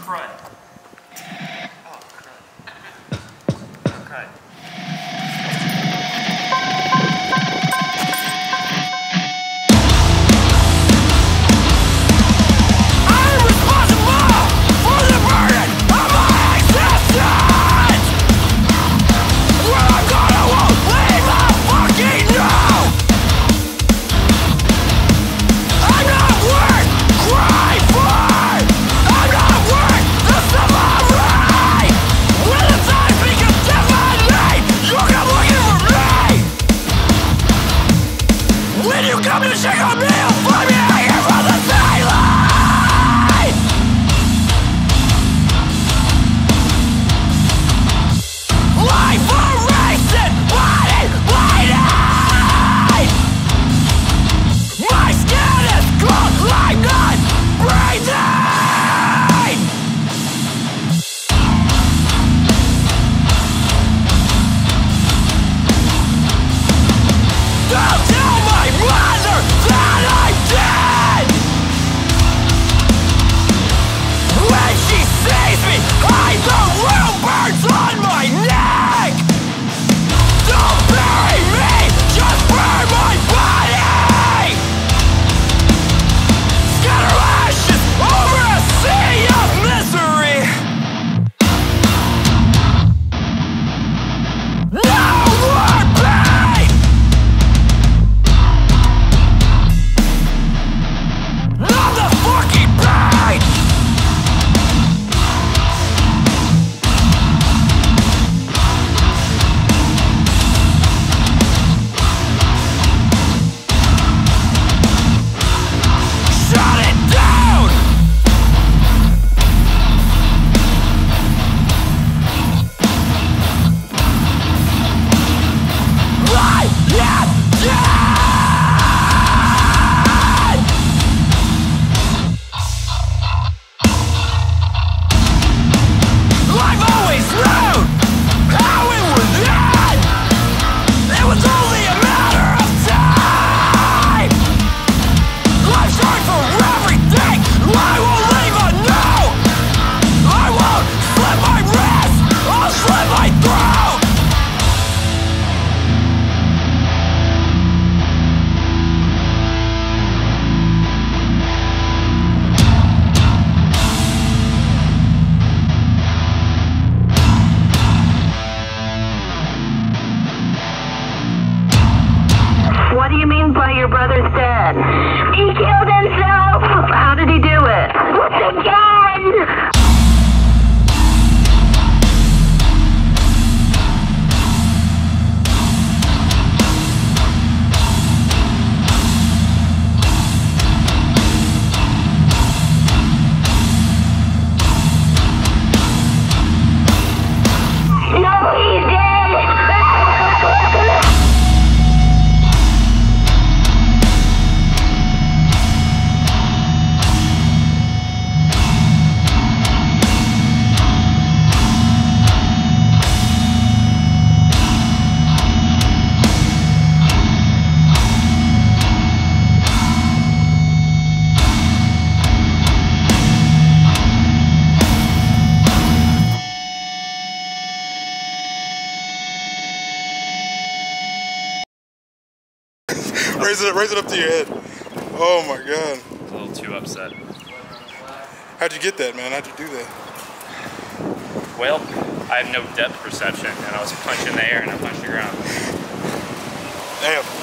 crud. Oh, crud. Oh, crud. Come and shake on me, I'll find me here from the sideline. Life erasing, body bleeding. My skin is cold, I'm not breathing. Don't tell my mother that I'm dead. When she sees me, the real burns on my neck. Don't bury me, just burn my body. Scatter ashes over a sea of misery. No more pain. I'm the fucking pain. Shut it down. I am dead. I've always known how it would end. It was only a matter of time. I've tried for everything. I won't leave a note. I won't slit my wrist. I'll slit my throat. What do you mean by your brother's dead? He killed himself! How did he do it? Again! No, he's dead! Raise it up to your head. Oh my god. A little too upset. How'd you get that, man? How'd you do that? Well, I have no depth perception, and I was punching the air and I punched the ground. Damn.